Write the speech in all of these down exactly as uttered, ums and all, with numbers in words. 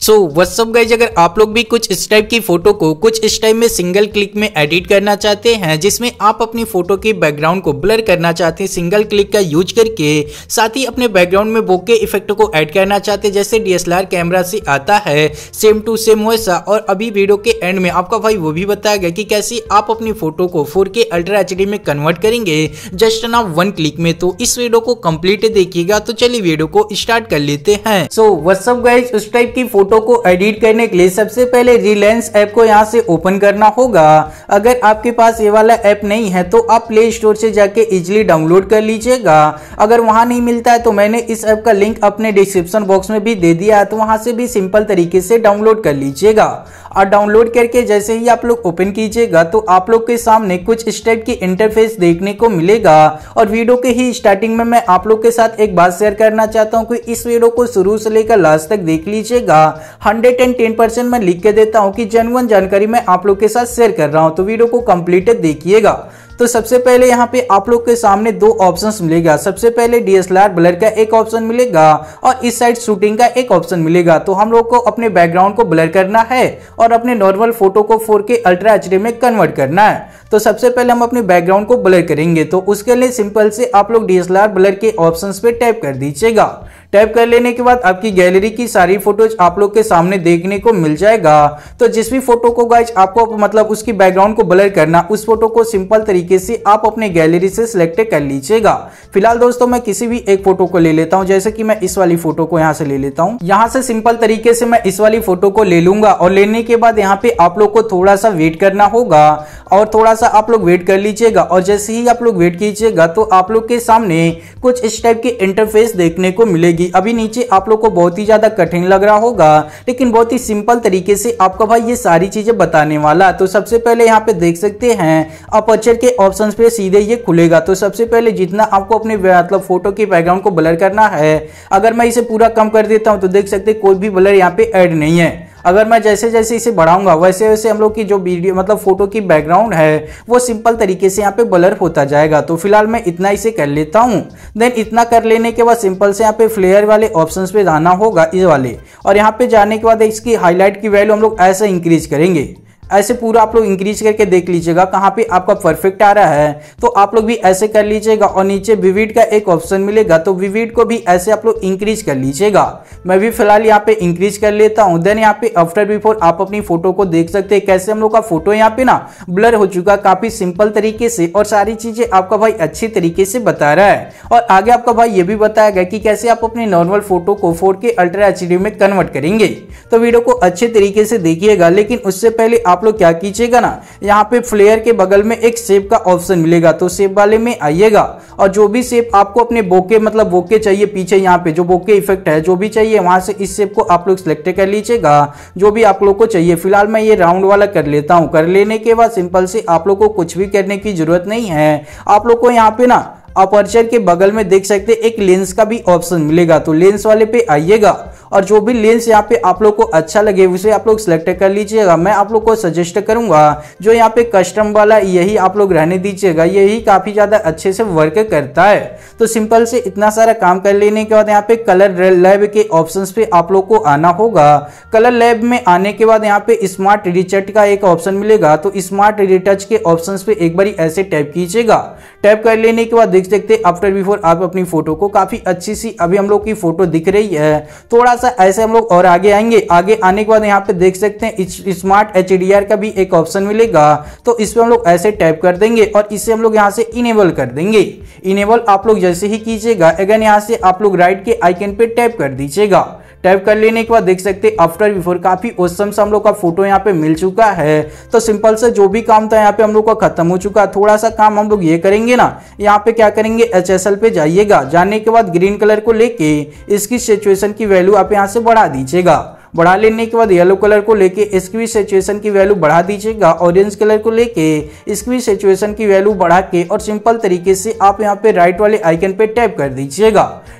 सो what's up guys, अगर आप लोग भी कुछ इस टाइप की फोटो को कुछ इस टाइप में सिंगल क्लिक में एडिट करना चाहते हैं, जिसमें आप अपनी फोटो की बैकग्राउंड को ब्लर करना चाहते हैं सिंगल क्लिक का यूज करके, साथ ही अपने बैकग्राउंड में बोके इफेक्ट को ऐड करना चाहते हैं जैसे डीएसएलआर कैमरा से आता है सेम टू सेम वैसा। और अभी वीडियो के एंड में आपका भाई वो भी बताएगा कि कैसे आप अपनी फोटो को फोर के अल्ट्रा एचडी में कन्वर्ट करेंगे जस्ट ना वन क्लिक में। तो इस वीडियो को कंप्लीट देखिएगा। तो चलिए वीडियो को स्टार्ट कर लेते हैं। सो व्हाट्स अप गाइज, उस टाइप की फोटो को एडिट करने के लिए सबसे पहले रिलायंस ऐप को यहां से ओपन करना होगा। अगर आपके पास ये वाला ऐप नहीं है तो आप प्ले स्टोर से जाके इजीली डाउनलोड कर लीजिएगा। अगर वहां नहीं मिलता है तो मैंने इस ऐप का लिंक अपने डिस्क्रिप्शन बॉक्स में भी दे दिया है, तो वहां से भी सिंपल तरीके से डाउनलोड कर लीजिएगा। और डाउनलोड करके जैसे ही आप लोग ओपन कीजिएगा तो आप लोग के सामने कुछ इस टाइप की इंटरफेस देखने को मिलेगा। और वीडियो के ही स्टार्टिंग में मैं आप लोग के साथ एक बात शेयर करना चाहता हूं कि इस वीडियो को शुरू से लेकर लास्ट तक देख लीजिएगा। हंड्रेड एंड टेन परसेंट मैं लिख के देता हूं कि जेन्युइन जानकारी मैं आप लोग के साथ शेयर कर रहा हूं, तो वीडियो को कंप्लीट देखिएगा। तो सबसे पहले यहाँ पे आप लोग के सामने दो ऑप्शंस मिलेगा। सबसे पहले डीएसएलआर ब्लर का एक ऑप्शन मिलेगा और इस साइड शूटिंग का एक ऑप्शन मिलेगा। तो हम लोग को अपने बैकग्राउंड को ब्लर करना है और अपने नॉर्मल फोटो को फोर के अल्ट्रा एचडी में कन्वर्ट करना है। तो सबसे पहले हम अपने बैकग्राउंड को ब्लर करेंगे। तो उसके लिए सिंपल से आप लोग डीएसएलआर ब्लर के ऑप्शंस पे टैप कर दीजिएगा। टैप कर लेने के बाद आपकी गैलरी की सारी फोटोज आप लोग के सामने देखने को मिल जाएगा। तो जिस भी फोटो को गाइज आपको मतलब उसकी बैकग्राउंड को ब्लर करना, उस फोटो को सिंपल तरीके से आप अपने गैलरी से सिलेक्ट कर लीजिएगा। फिलहाल दोस्तों मैं किसी भी एक फोटो को ले लेता हूं, जैसे कि मैं इस वाली फोटो को यहां से ले लेता हूं। यहां से सिंपल तरीके से मैं इस वाली फोटो को ले लूंगा और लेने के बाद यहाँ पे आप लोग को थोड़ा सा वेट करना होगा और थोड़ा सा आप लोग वेट कर लीजिएगा। और जैसे ही आप लोग वेट कीजिएगा तो आप लोग के सामने कुछ इस टाइप की इंटरफेस देखने को मिलेगी। अभी नीचे आप लोग को बहुत ही ज्यादा कठिन लग रहा होगा, लेकिन बहुत ही सिंपल तरीके से आपका भाई ये सारी चीजें बताने वाला। तो सबसे पहले यहाँ पे देख सकते हैं अपर्चर के ऑप्शंस पे सीधे ये खुलेगा। तो सबसे पहले जितना आपको अपने मतलब फोटो की बैकग्राउंड को ब्लर करना है, अगर मैं इसे पूरा कम कर देता हूं तो देख सकते कोई भी ब्लर यहाँ पे ऐड नहीं है। अगर मैं जैसे जैसे इसे बढ़ाऊंगा वैसे वैसे हम लोग की जो वीडियो मतलब फोटो की बैकग्राउंड है वो सिंपल तरीके से यहाँ पे ब्लर होता जाएगा। तो फिलहाल मैं इतना इसे कर लेता हूँ। देन इतना कर लेने के बाद सिंपल से यहाँ पे फ्लेयर वाले ऑप्शंस पे जाना होगा, इस वाले। और यहाँ पे जाने के बाद इसकी हाईलाइट की वैल्यू हम लोग ऐसे इंक्रीज करेंगे। ऐसे पूरा आप लोग इंक्रीज करके देख लीजिएगा कहाँ पे आपका परफेक्ट आ रहा है। तो आप लोग भी ऐसे कर लीजिएगा। और नीचे विविड का एक ऑप्शन मिलेगा, तो विविड को भी ऐसे आप लोग इंक्रीज कर लीजिएगा। मैं भी फिलहाल यहाँ पे इंक्रीज कर लेता हूँ। देन यहाँ पे आफ्टर बिफोर आप अपनी फोटो को देख सकते हैं कैसे हम लोग का फोटो यहाँ पे ना ब्लर हो चुका काफी सिंपल तरीके से। और सारी चीजें आपका भाई अच्छी तरीके से बता रहा है। और आगे आपका भाई ये भी बताएगा कि कैसे आप अपने नॉर्मल फोटो को फोर के अल्ट्रा एचडी में कन्वर्ट करेंगे। तो वीडियो को अच्छे तरीके से देखिएगा। लेकिन उससे पहले आप लोग क्या कीजिएगा ना, यहाँ पे फ्लेयर के बगल में एक शेप का ऑप्शन मिलेगा। तो शेप वाले में आइएगा और जो भी शेप आपको अपने बोके मतलब बोके चाहिए, पीछे यहाँ पे जो बोके इफेक्ट है जो भी चाहिए वहां से इस शेप को आप लोग सिलेक्ट कर लीजिएगा जो भी आप लोग को चाहिए। फिलहाल मैं ये राउंड वाला कर लेता हूँ। कर लेने के बाद सिंपल से आप लोग को कुछ भी करने की जरूरत नहीं है। आप लोग को यहाँ पे ना अपर्चर के बगल में देख सकते एक लेंस का भी ऑप्शन मिलेगा। तो लेंस वाले पे आइएगा और जो भी लेंस यहाँ पे आप लोग को अच्छा लगे उसे आप लोग सिलेक्ट कर लीजिएगा। मैं आप लोग को सजेस्ट करूंगा जो यहाँ पे कस्टम वाला यही आप लोग रहने दीजिएगा, यही काफी ज्यादा अच्छे से वर्क करता है। तो सिंपल से इतना सारा काम कर लेने के बाद यहाँ पे कलर लैब के ऑप्शंस पे आप लोग को आना होगा। कलर लैब में आने के बाद यहाँ पे स्मार्ट रिटच का एक ऑप्शन मिलेगा। तो स्मार्ट रिटच के ऑप्शन पे एक बार ऐसे टैप कीजिएगा। टैप कर लेने के बाद देख सकते आफ्टर बिफोर आप अपनी फोटो को काफी अच्छी सी अभी हम लोग की फोटो दिख रही है। थोड़ा ऐसे हम लोग और आगे आएंगे। आगे आने के बाद यहाँ पे देख सकते हैं स्मार्ट एचडीआर का भी एक ऑप्शन मिलेगा। तो इस पे हम लोग ऐसे टैप कर देंगे और इसे हम लोग यहाँ से इनेबल कर देंगे। इनेबल आप लोग जैसे ही कीजिएगा अगेन यहाँ से आप लोग राइट के आइकन पे टैप कर दीजिएगा। टैप कर लेने के बाद देख सकते हैं आफ्टर बिफोर काफी औसम सा हम लोग का फोटो यहाँ पे मिल चुका है। तो सिंपल से जो भी काम था यहाँ पे हम लोग का खत्म हो चुका। थोड़ा सा काम हम लोग ये करेंगे ना, यहाँ पे क्या करेंगे एच एस एल पे जाइएगा। जाने के बाद ग्रीन कलर को लेके इसकी सिचुएशन की वैल्यू आप यहाँ से बढ़ा दीजिएगा। बढ़ा लेने के बाद येलो कलर को लेके इसकी भी सिचुएशन की वैल्यू बढ़ा दीजिएगा। ऑरेंज कलर को लेके इसकी भी सिचुएशन की वैल्यू बढ़ा के और सिंपल तरीके से आप यहाँ पे राइट वाले आइकन पे टैप कर दीजिएगा।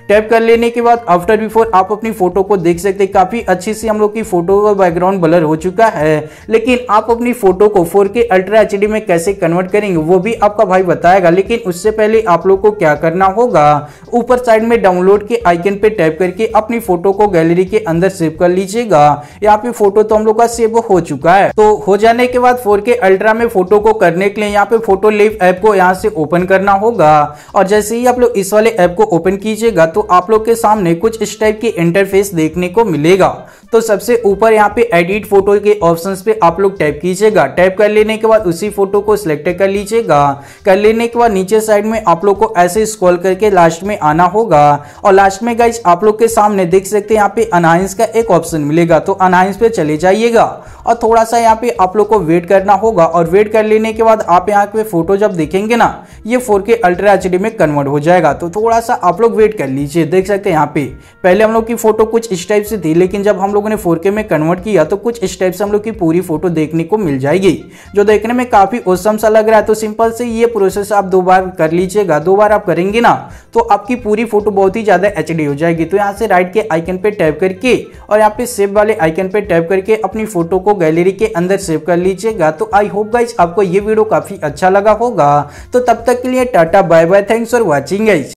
टैप कर लेने के बाद आफ्टर बिफोर आप अपनी फोटो को देख सकते हैं, काफी अच्छी सी हम लोग की फोटो का बैकग्राउंड ब्लर हो चुका है। लेकिन आप अपनी फोटो को फोर के अल्ट्रा एचडी में कैसे कन्वर्ट करेंगे वो भी आपका भाई बताएगा। लेकिन उससे पहले आप लोग को क्या करना होगा, ऊपर साइड में डाउनलोड के आइकन पे टैप करके अपनी फोटो को गैलरी के अंदर सेव कर लीजिएगा। यहाँ पे फोटो तो हम लोग का सेव हो चुका है। तो हो जाने के बाद फोर के अल्ट्रा में फोटो को करने के लिए यहाँ पे फोटो लिव ऐप को यहाँ से ओपन करना होगा। और जैसे ही आप लोग इस वाले ऐप को ओपन कीजिएगा तो आप लोग के सामने कुछ इस टाइप की इंटरफेस देखने को मिलेगा। तो सबसे ऊपर यहाँ पे एडिट फोटो के ऑप्शंस पे आप लोग टैप कीजिएगा। टैप कर लेने के बाद उसी फोटो को सिलेक्ट कर लीजिएगा। कर लेने के बाद नीचे साइड में आप लोग को ऐसे स्क्रॉल करके लास्ट में आना होगा। और लास्ट में गाइस आप लोग के सामने देख सकते हैं यहाँ पे अनाउंस का एक ऑप्शन मिलेगा। तो अनाउंस पे चले जाइएगा और थोड़ा सा यहाँ पे आप लोग को वेट करना होगा। और वेट कर लेने के बाद आप यहाँ पे फोटो जब देखेंगे ना, ये फोर के अल्ट्रा एचडी में कन्वर्ट हो जाएगा। तो थोड़ा सा आप लोग वेट कर लीजिए। देख सकते हैं यहाँ पे पहले हम लोग की फोटो कुछ इस टाइप से थी, लेकिन जब हम लोगों ने फोर के में कन्वर्ट किया तो कुछ इस टाइप से हम लोग की पूरी फोटो देखने को मिल जाएगी, जो देखने में काफी औसम सा लग रहा है। तो सिंपल से ये प्रोसेस आप दो बार कर लीजिएगा। दो बार आप करेंगे ना तो आपकी पूरी फोटो बहुत ही ज्यादा एचडी हो जाएगी। तो यहाँ से राइट के आइकन पे टैप करके और यहाँ पे सेव वाले आइकन पे टैप करके अपनी फोटो को गैलरी के अंदर सेव कर लीजिएगा। तो आई होप गाइस आपको ये वीडियो काफी अच्छा लगा होगा। तो तब तक के लिए tata bye bye, thanks for watching guys.